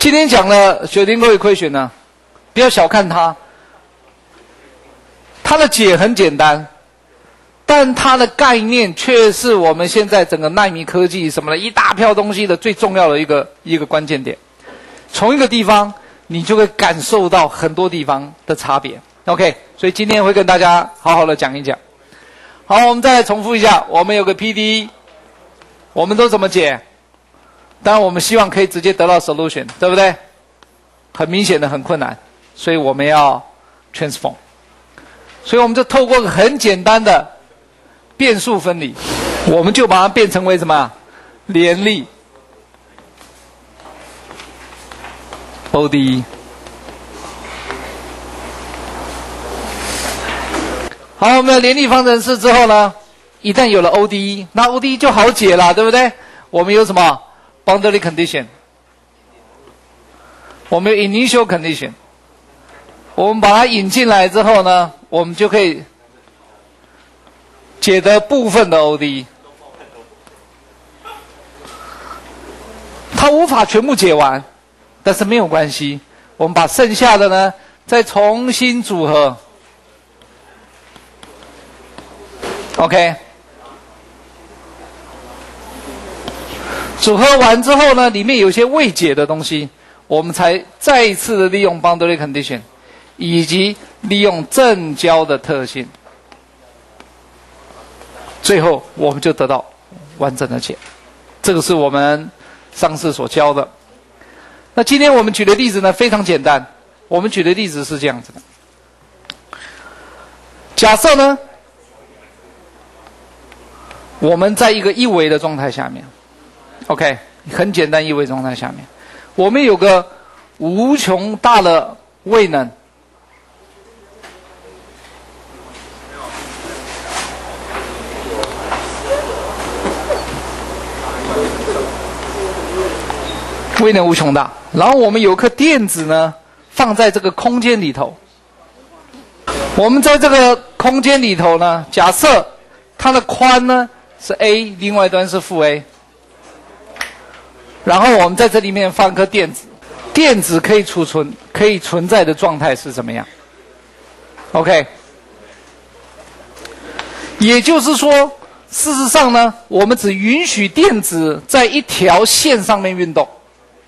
今天讲了雪丁沟equation呢，不要小看它，它的解很简单，但它的概念却是我们现在整个奈米科技什么的一大票东西的最重要的一个关键点。从一个地方，你就会感受到很多地方的差别。OK， 所以今天会跟大家好好的讲一讲。好，我们再来重复一下，我们有个 PDE， 我们都怎么解？当然，我们希望可以直接得到 solution， 对不对？很明显的很困难，所以我们要 transform。所以我们就透过很简单的变数分离，我们就把它变成为什么？联立 ODE。好，我们的联立方程式之后呢，一旦有了 ODE， 那 ODE 就好解了，对不对？我们有什么 boundary condition， 我们有 initial condition， 我们把它引进来之后呢，我们就可以解得部分的 ODE， 它无法全部解完，但是没有关系，我们把剩下的呢再重新组合。OK， 组合完之后呢，里面有些未解的东西，我们才再一次的利用 boundary condition， 以及利用正交的特性，最后我们就得到完整的解。这个是我们上次所教的。那今天我们举的例子呢非常简单，我们举的例子是这样子的。假设呢，我们在一个一维的状态下面 ，OK， 很简单，一维状态下面，我们有个无穷大的位能，位能无穷大，然后我们有颗电子呢放在这个空间里头，我们在这个空间里头呢，假设它的宽呢是 a， 另外一端是负 a， 然后我们在这里面放颗电子，电子可以存在的状态是怎么样 ？OK， 也就是说，事实上呢，我们只允许电子在一条线上面运动，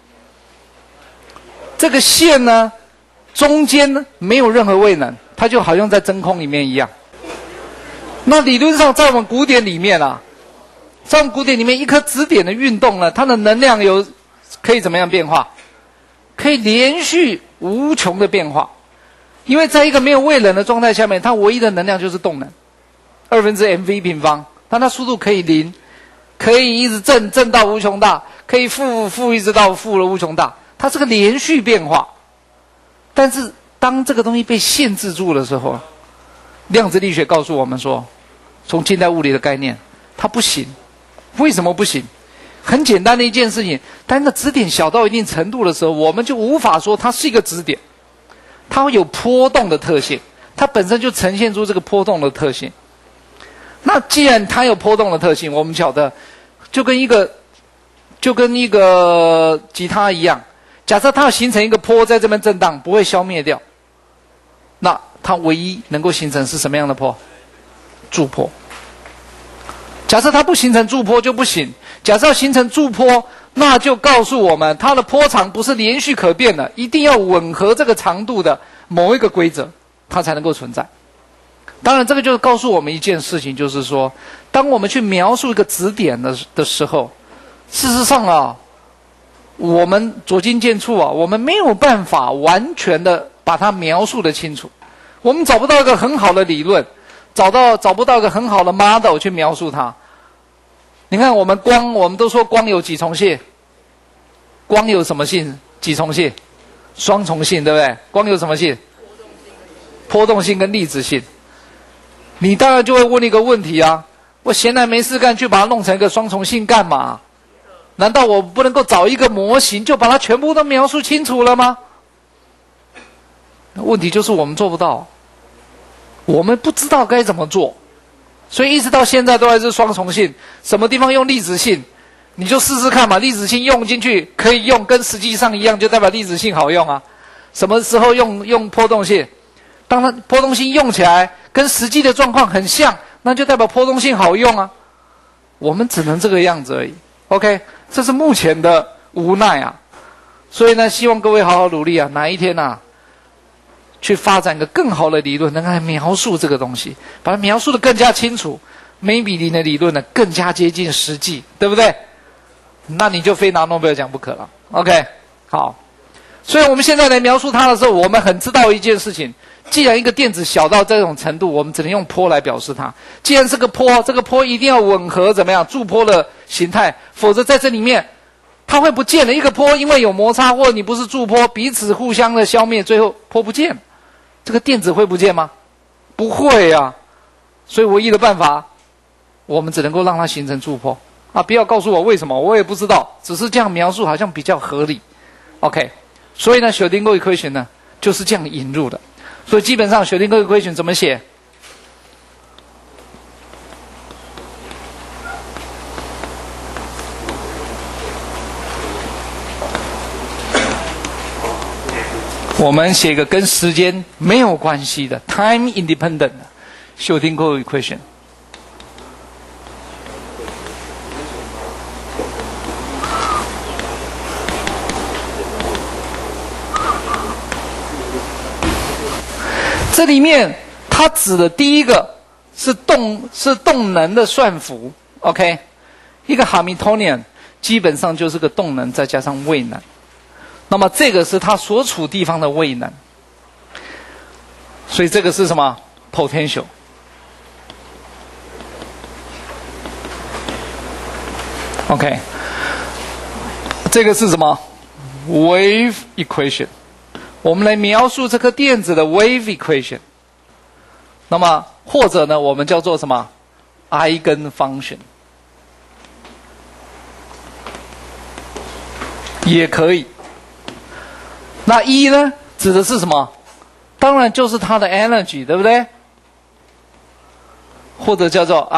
这个线呢中间呢没有任何位能，它就好像在真空里面一样。那理论上，在我们古典里面啊，在我们古典里面，一颗质点的运动呢，它的能量可以怎么样变化？可以连续无穷的变化，因为在一个没有位能的状态下面，它唯一的能量就是动能，2/mv平方，但它速度可以0，可以一直正到无穷大，可以负一直到负了无穷大，它是个连续变化。但是当这个东西被限制住的时候，量子力学告诉我们说，从近代物理的概念，它不行。为什么不行？很简单的一件事情，当一个质点小到一定程度的时候，我们就无法说它是一个质点，它会有波动的特性，它本身就呈现出这个波动的特性。那既然它有波动的特性，我们晓得，就跟一个吉他一样，假设它要形成一个波在这边震荡，不会消灭掉，那它唯一能够形成是什么样的波？驻波。假设它不形成驻波就不行，假设要形成驻波，那就告诉我们它的波长不是连续可变的，一定要吻合这个长度的某一个规则，它才能够存在。当然这个就告诉我们一件事情，就是说当我们去描述一个质点的时候，事实上啊，我们捉襟见肘啊，我们没有办法完全的把它描述得清楚，我们找不到一个很好的理论，找不到一个很好的 model 去描述它。你看我们都说光有几重性？光有什么性？几重性？双重性，对不对？光有什么性？波动性跟粒子性。你当然就会问一个问题啊，我闲来没事干，去把它弄成一个双重性干嘛？难道我不能够找一个模型，就把它全部都描述清楚了吗？问题就是我们做不到，我们不知道该怎么做，所以一直到现在都还是双重性，什么地方用粒子性， 你就试试看嘛，粒子性用进去可以用，跟实际上一样，就代表粒子性好用啊。什么时候用波动性？当它波动性用起来跟实际的状况很像，那就代表波动性好用啊。我们只能这个样子而已。OK， 这是目前的无奈啊。所以呢，希望各位好好努力啊，哪一天啊，去发展一个更好的理论，能来描述这个东西，把它描述的更加清楚。maybe 你的理论呢更加接近实际，对不对？那你就非拿诺贝尔奖不可了。OK， 好。所以我们现在来描述它的时候，我们很知道一件事情：既然一个电子小到这种程度，我们只能用波来表示它。既然是个波，这个波一定要吻合怎么样驻波的形态，否则在这里面它会不见了。一个波因为有摩擦，或者你不是驻波，彼此互相的消灭，最后波不见了，这个电子会不见吗？不会啊。所以唯一的办法，我们只能够让它形成驻波啊！不要告诉我为什么，我也不知道，只是这样描述好像比较合理。OK。所以呢，薛定谔 equation 呢就是这样引入的。所以基本上薛定谔 equation 怎么写？我们写一个跟时间没有关系的 time independent 的薛定谔 equation。这里面它指的第一个是动能的算符 ，OK， 一个 Hamiltonian 基本上就是个动能再加上位能，那么这个是它所处地方的位能，所以这个是什么 potential？ OK， 这个是什么 wave equation？我们来描述这颗电子的 wave equation， 那么或者呢，我们叫做什么 eigenfunction 也可以。那一呢，指的是什么？当然就是它的 energy， 对不对？或者叫做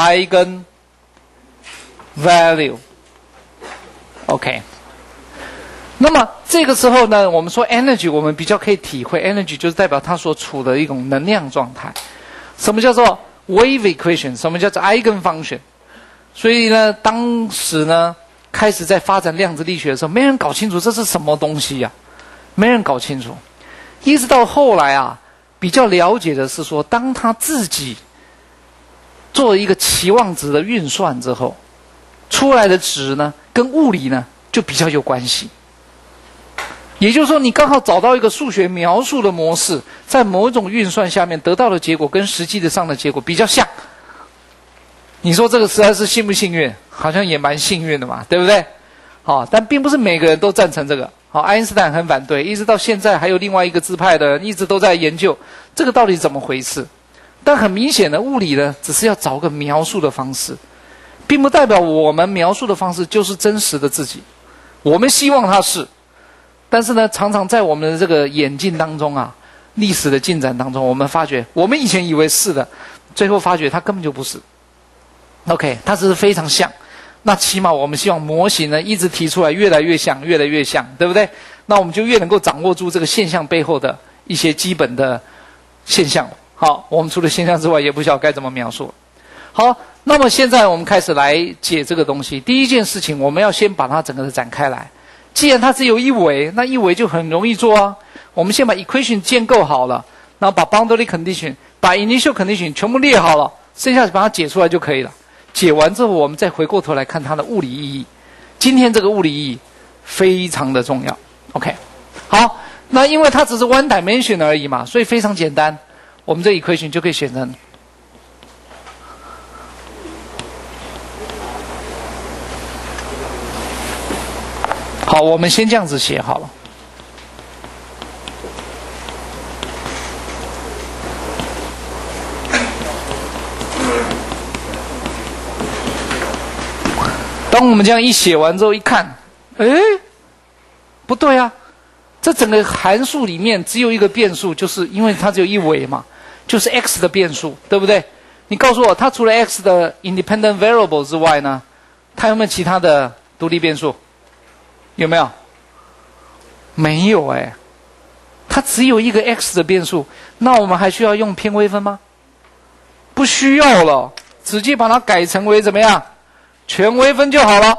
eigenvalue。OK。那么这个时候呢，我们说 energy， 我们比较可以体会 energy 就是代表它所处的一种能量状态。什么叫做 wave equation？ 什么叫做 eigenfunction？ 所以呢，当时呢开始在发展量子力学的时候，没人搞清楚这是什么东西呀，没人搞清楚。一直到后来啊，比较了解的是说，当他自己做一个期望值的运算之后，出来的值呢，跟物理呢就比较有关系。也就是说，你刚好找到一个数学描述的模式，在某一种运算下面得到的结果跟实际的上的结果比较像。你说这个实在是幸不幸运？好像也蛮幸运的嘛，对不对？好，但并不是每个人都赞成这个。好，爱因斯坦很反对，一直到现在还有另外一个支派的人一直都在研究这个到底怎么回事。但很明显的，物理呢只是要找个描述的方式，并不代表我们描述的方式就是真实的自己。我们希望它是。但是呢，常常在我们的这个演进当中啊，历史的进展当中，我们发觉，我们以前以为是的，最后发觉它根本就不是。OK， 它只是非常像。那起码我们希望模型呢一直提出来，越来越像，越来越像，对不对？那我们就越能够掌握住这个现象背后的一些基本的现象。好，我们除了现象之外，也不晓得该怎么描述。好，那么现在我们开始来解这个东西。第一件事情，我们要先把它整个的展开来。既然它只有一维，那一维就很容易做啊。我们先把 equation 建构好了，然后把 boundary condition、把 initial condition 全部列好了，剩下把它解出来就可以了。解完之后，我们再回过头来看它的物理意义。今天这个物理意义非常的重要。OK， 好，那因为它只是 one dimension 而已嘛，所以非常简单，我们这 equation 就可以写成。好，我们先这样子写好了。当我们这样一写完之后，一看，不对啊，这整个函数里面只有一个变数，就是因为它只有一维嘛，就是 x 的变数，对不对？你告诉我，它除了 x 的 independent variable 之外呢，它有没有其他的独立变数？有没有？没有哎，它只有一个 x 的变数，那我们还需要用偏微分吗？不需要了，直接把它改成为怎么样？全微分就好了。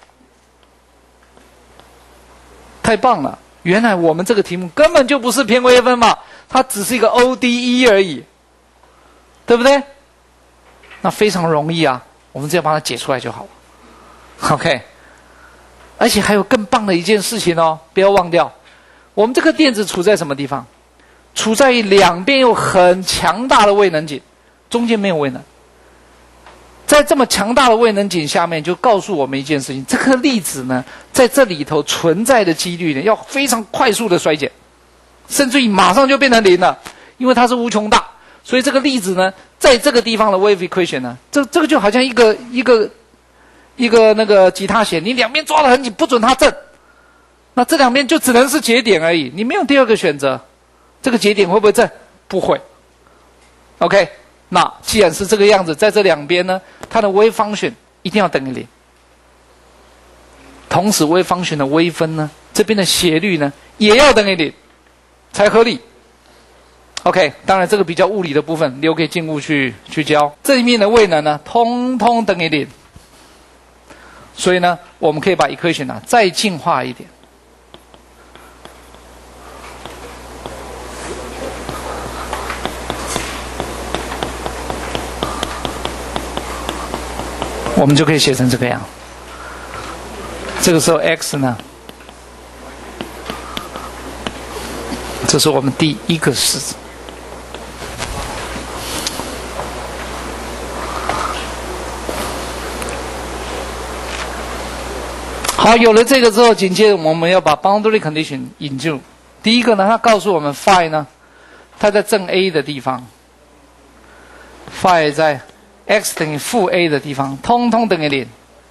太棒了！原来我们这个题目根本就不是偏微分嘛，它只是一个 ODE 而已，对不对？那非常容易啊，我们只要把它解出来就好了。OK， 而且还有更棒的一件事情哦，不要忘掉，我们这个电子处在什么地方？处在两边有很强大的位能井，中间没有位能。在这么强大的位能井下面，就告诉我们一件事情：这颗粒子呢，在这里头存在的几率呢，要非常快速的衰减，甚至于马上就变成零了，因为它是无穷大。所以这个粒子呢，在这个地方的 wave equation 呢，这个就好像一个那个吉他弦，你两边抓得很紧，不准它震，那这两边就只能是节点而已，你没有第二个选择。这个节点会不会震？不会。OK。那既然是这个样子，在这两边呢，它的微方选一定要等于零。同时，微方选的微分呢，这边的斜率呢，也要等于零，才合理。OK， 当然这个比较物理的部分留给静物去教。这里面的位能呢，通通等于零。所以呢，我们可以把 equation 呢再进化一点。我们就可以写成这个样。这个时候 x 呢，这是我们第一个式子。好，有了这个之后，紧接着我们要把 boundary condition 引入。第一个呢，它告诉我们 phi 呢，它在正 a 的地方 ，phi 在x 等于负 a 的地方，通通等于零。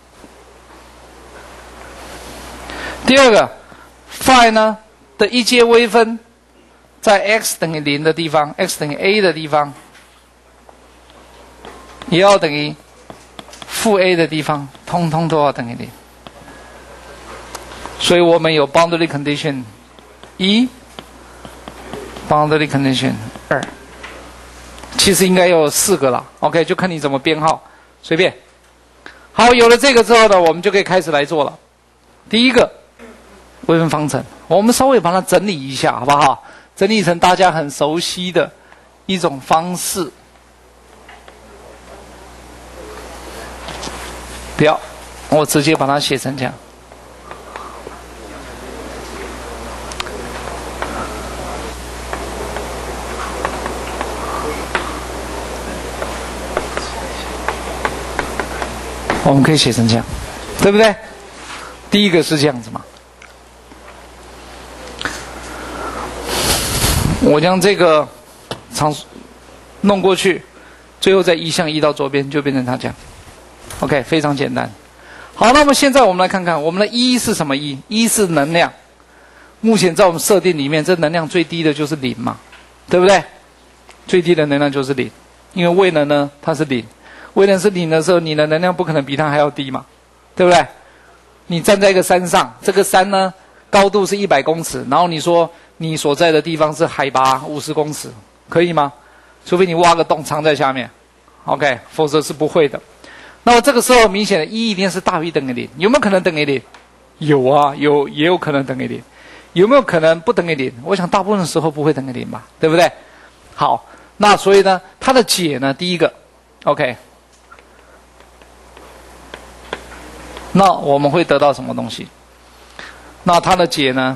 第二个 phi 呢的一阶微分，在 x 等于零的地方 ，x 等于 a 的地方，也要等于负 a 的地方，通通都要等于零。所以我们有 boundary condition 1 ，boundary condition 2。其实应该有4个了 ，OK， 就看你怎么编号，随便。好，有了这个之后呢，我们就可以开始来做了。第一个，微分方程，我们稍微把它整理一下，好不好？整理成大家很熟悉的一种方式。不要，我直接把它写成这样。我们可以写成这样，对不对？第一个是这样子嘛。我将这个常数弄过去，最后再移向移到左边，就变成它这样。OK， 非常简单。好，那么现在我们来看看我们的一是什么一？一是能量。目前在我们设定里面，这能量最低的就是0嘛，对不对？最低的能量就是0，因为位能呢它是0。位能是0的时候，你的能量不可能比它还要低嘛，对不对？你站在一个山上，这个山呢高度是100公尺，然后你说你所在的地方是海拔50公尺，可以吗？除非你挖个洞藏在下面 ，OK， 否则是不会的。那么这个时候明显的一定是大于等于0，有没有可能等于0？有啊，也有可能等于0。有没有可能不等于0？我想大部分的时候不会等于0吧，对不对？好，那所以呢，它的解呢，第一个 ，OK。那我们会得到什么东西？那它的解呢？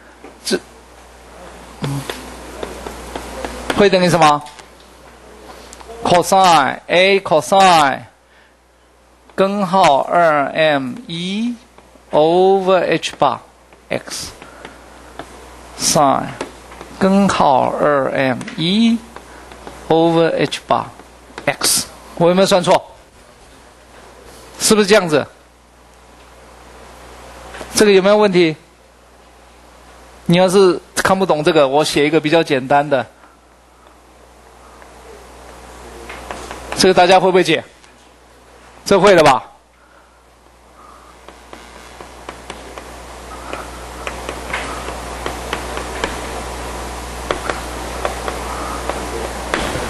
会等于什么 ？cosine a cosine 根号2m1 over h bar x sin 根号2m1 over h bar x。我有没有算错？是不是这样子？这个有没有问题？你要是看不懂这个，我写一个比较简单的。这个大家会不会解？这会了吧？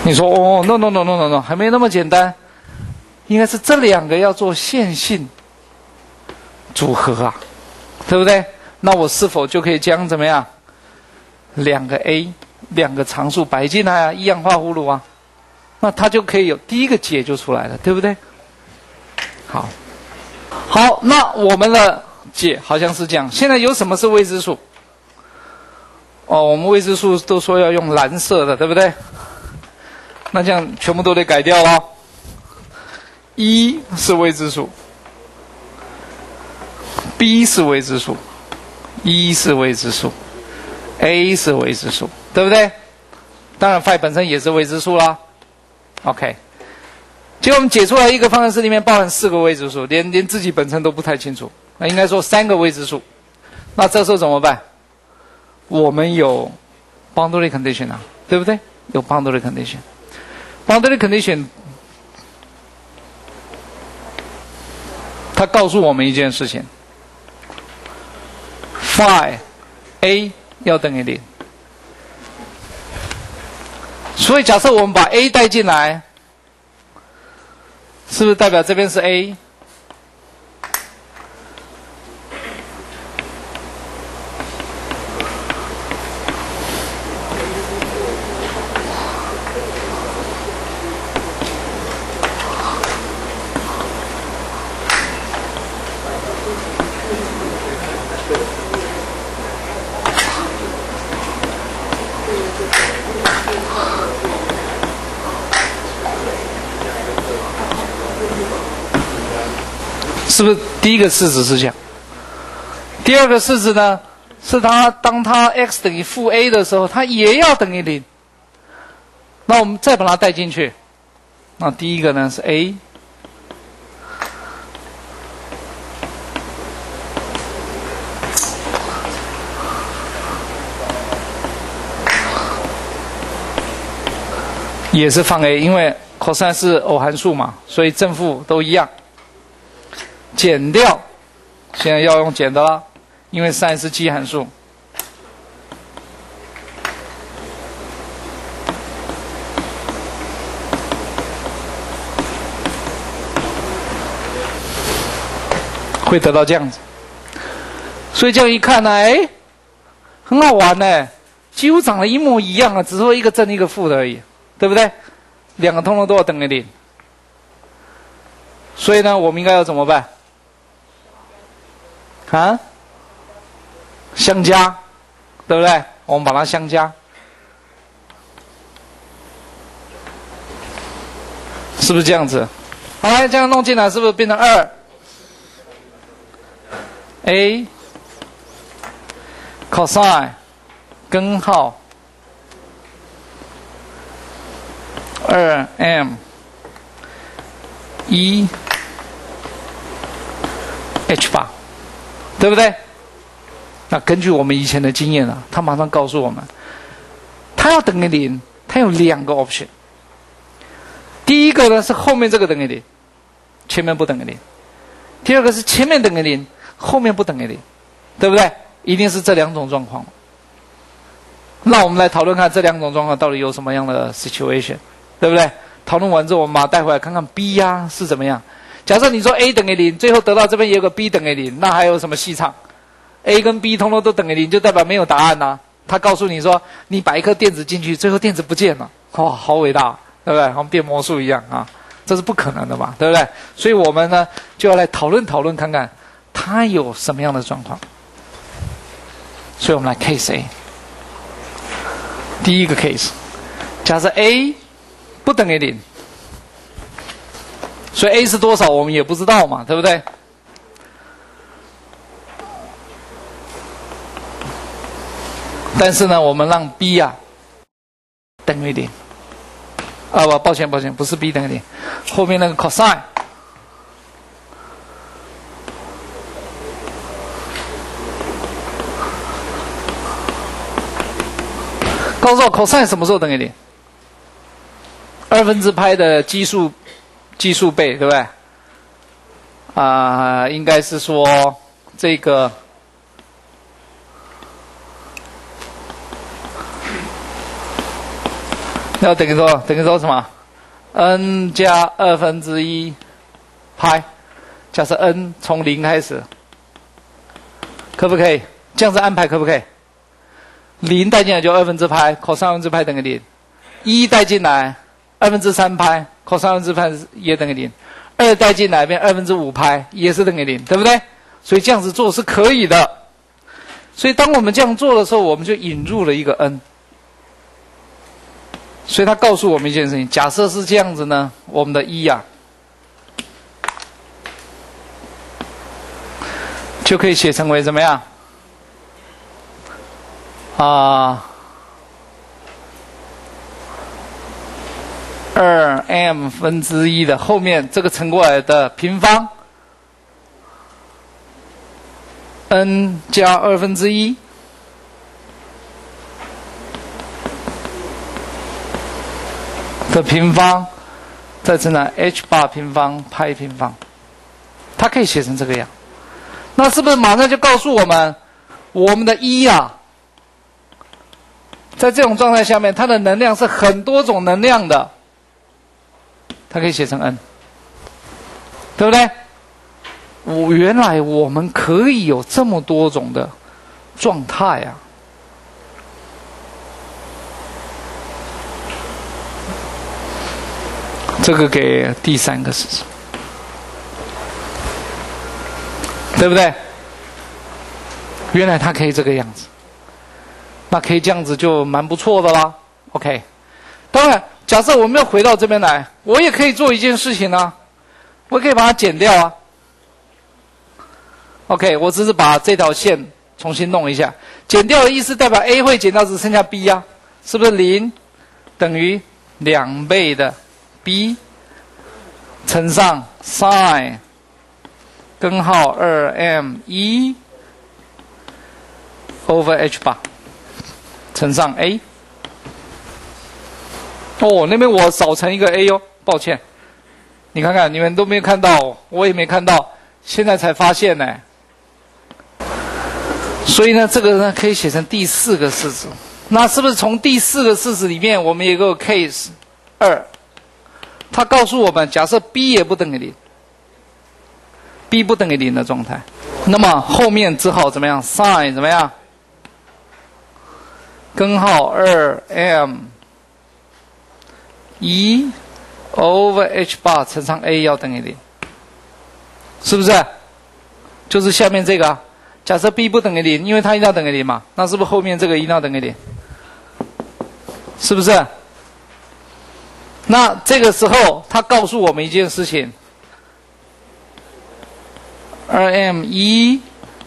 你说哦 ，no no no no no no， 还没那么简单，应该是这两个要做线性组合啊，对不对？那我是否就可以将怎么样？两个 a 两个常数摆进来啊，一样画葫芦啊，那它就可以有第一个解就出来了，对不对？好，好，那我们的解好像是这样。现在有什么是未知数？哦，我们未知数都说要用蓝色的，对不对？那这样全部都得改掉了。一是未知数 ，B 是未知数 ，E 是未知数 ，A 是未知数，对不对？当然 phi 本身也是未知数啦。OK， 结果我们解出来一个方程式里面包含4个未知数，连自己本身都不太清楚。那应该说3个未知数。那这时候怎么办？我们有 boundary condition 啊，对不对？有 boundary condition。boundary condition 它告诉我们一件事情 phi a 要等于0。所以假设我们把 a 带进来，是不是代表这边是 a？ 是不是第一个式子是这样？第二个式子呢，是当它 x 等于负 a 的时候，它也要等于0。那我们再把它带进去，那第一个呢是 a， 也是放 a， 因为 cos 是偶函数嘛，所以正负都一样。减掉，现在要用减的啦，因为 sin 是奇函数。会得到这样子，所以这样一看呢，哎，很好玩呢，几乎长得一模一样啊，只说一个正一个负的而已，对不对？两个通通都要等于0。所以呢，我们应该要怎么办？啊，相加，对不对？我们把它相加，是不是这样子？好，来这样弄进来，是不是变成2 a cosine 根号2m 1 h8。对不对？那根据我们以前的经验啊，他马上告诉我们，它要等于0，它有2个 option。第一个呢是后面这个等于0，前面不等于0；第二个是前面等于0，后面不等于0，对不对？一定是这2种状况。那我们来讨论看这2种状况到底有什么样的 situation， 对不对？讨论完之后，我们把它带回来看看 B 呀是怎么样。假设你说 a 等于0，最后得到这边也有个 b 等于0，那还有什么戏唱 ？a 跟 b 通通都等于0，就代表没有答案啊。他告诉你说，你摆一颗电子进去，最后电子不见了，哇，好伟大，对不对？好像变魔术一样啊，这是不可能的嘛，对不对？所以我们呢就要来讨论看看，它有什么样的状况。所以我们来 case A， 第一个 case， 假设 a 不等于0。所以 a 是多少我们也不知道嘛，对不对？但是呢，我们让 b 啊等于0。啊，抱歉，不是 b 等于0，后面那个 cosine。告诉我 cosine 什么时候等于0？2/π的奇数倍，对不对？应该是说这个要等于说什么 ？n 加1/2派。假设 n 从0开始，可不可以？这样子安排可不可以？0带进来就派 ，cos 派等于0。1带进来3%派 ，cos 派也等于0。2带进来变派，也是等于0，对不对？所以这样子做是可以的。所以当我们这样做的时候，我们就引入了一个 n。所以他告诉我们一件事情：假设是这样子呢，我们的就可以写成为怎么样？2m1的后面这个乘过来的平方 n 加1/2的平方，再乘上 h8平方派平方，它可以写成这个样。那是不是马上就告诉我们，我们的在这种状态下面，它的能量是很多种能量的，它可以写成 n， 对不对？原来我们可以有这么多种的状态啊！这个给第3个式子，对不对？原来它可以这个样子，那可以这样子就蛮不错的啦。OK， 当然，假设我们要回到这边来，我也可以做一件事情啊，我可以把它减掉啊。OK， 我只是把这条线重新弄一下，减掉的意思代表 A 会减到只剩下 B 啊，是不是0等于2倍的 B 乘上 sin 根号 2m1 over h8 乘上 A。哦，那边我少乘一个 A 哦，抱歉。你看看，你们都没有看到，我也没看到，现在才发现呢。所以呢，这个呢可以写成第4个式子。那是不是从第4个式子里面，我们有个 case 2，它告诉我们，假设 B 也不等于0，B 不等于0的状态，那么后面只好怎么样 ？sin 怎么样？根号 2m1 over h8 乘上 A 要等于0，是不是？就是下面这个啊。假设 B 不等于0，因为它一定要等于0嘛，那是不是后面这个一定要等于0？是不是？那这个时候，它告诉我们一件事情 ：2m1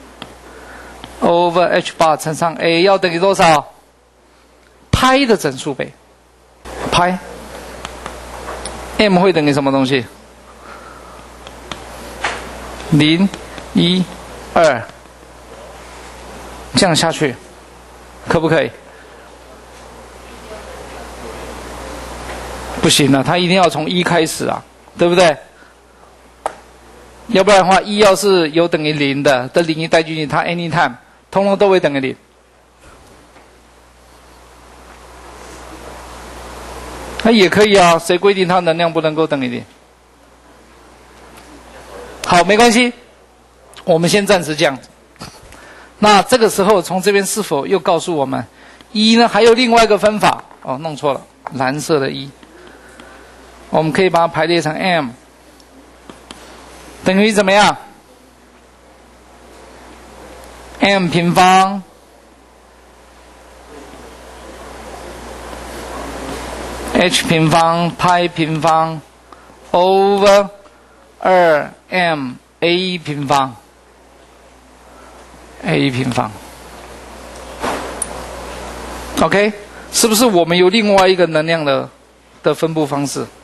over h8 乘上 A 要等于多少？派的整数倍。派 m 会等于什么东西？0、1、2。这样下去，可不可以？不行了，它一定要从1开始啊，对不对？要不然的话，1要是有等于0的0一带进去，它 anytime 通通都会等于0。那也可以啊，谁规定它能量不能够等于0？好，没关系，我们先暂时这样子。那这个时候，从这边是否又告诉我们，1呢还有另外一个分法？哦，弄错了，蓝色的1，我们可以把它排列成 m 等于怎么样 ？m 平方h 平方派平方 over 2m a 平方。A 平方 ，OK， 是不是我们有另外一个能量的分布方式？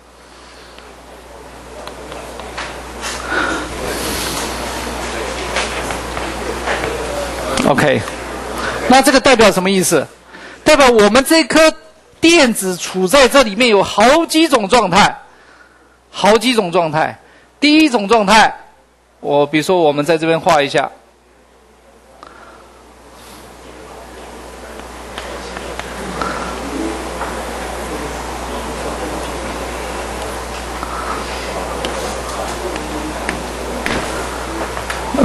OK， 那这个代表什么意思？代表我们这颗电子处在这里面有好几种状态，好几种状态。第一种状态，比如说我们在这边画一下。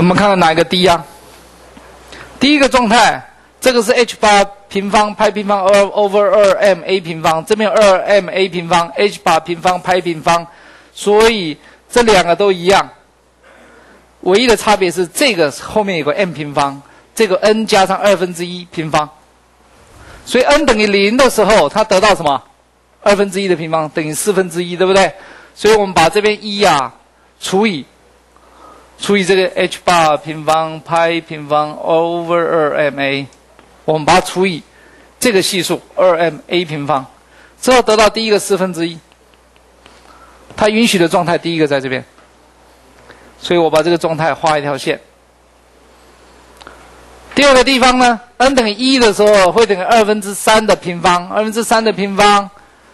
我们看到哪一个 D 啊？第一个状态，这个是 h8 平方派平方over 2ma 平方，这边 2ma 平方 h8 平方派平方，所以这两个都一样，唯一的差别是这个后面有个 m 平方，这个 n 加上1/2平方，所以 n 等于0的时候，它得到什么？1/2的平方等于1/4，对不对？所以我们把这边1啊除以这个 h8 平方派平方 over 2ma， 我们把它除以这个系数 2ma 平方，之后得到第一个1/4，它允许的状态第一个在这边，所以我把这个状态画一条线。第二个地方呢 ，n 等于1的时候会等于2/3的平方，2/3的平方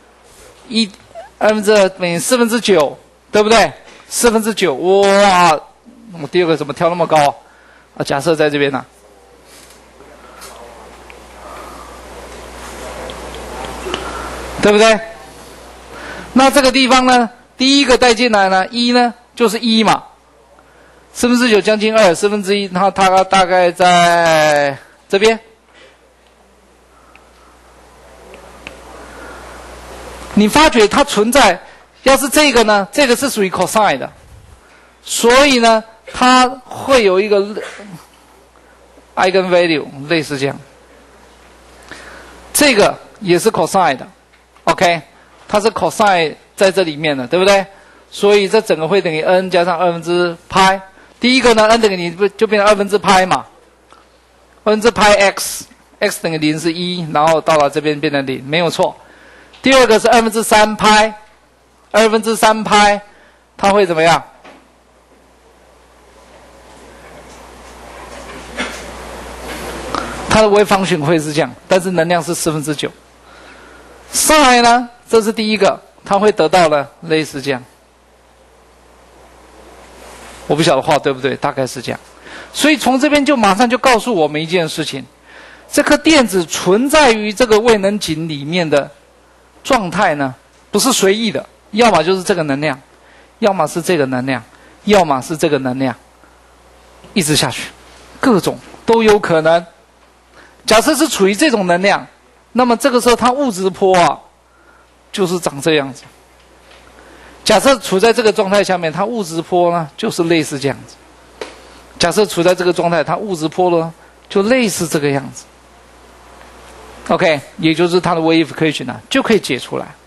2/2等于9，对不对？9/4，哇！我第二个怎么跳那么高啊？假设在这边呢、对不对？那这个地方呢，第一个带进来呢，1呢就是1嘛，9/4将近2，1/4，然后它大概在这边。你发觉它存在，要是这个呢，这个是属于 cosine 的，所以呢，它会有一个 eigenvalue 类似这样。这个也是 cosine 的 ，OK， 它是 cosine 在这里面的，对不对？所以这整个会等于 n 加上2/π。第一个呢 ，n 等于0就变成2/π嘛，2/π x 等于0是1，然后到了这边变成0，没有错。第二个是2/3π，它会怎么样？它的微方形会是这样，但是能量是9/4。上来呢，这是第一个，它会得到了类似这样。我不晓得画对不对，大概是这样。所以从这边就马上就告诉我们一件事情：这颗电子存在于这个位能井里面的状态呢，不是随意的，要么就是这个能量，要么是这个能量，要么是这个能量，一直下去，各种都有可能。假设是处于这种能量，那么这个时候它物质波啊，就是长这样子。假设处在这个状态下面，它物质波呢，就是类似这样子。假设处在这个状态，它物质波呢，就类似这个样子。OK， 也就是它的 wave equation 呢，就可以解出来。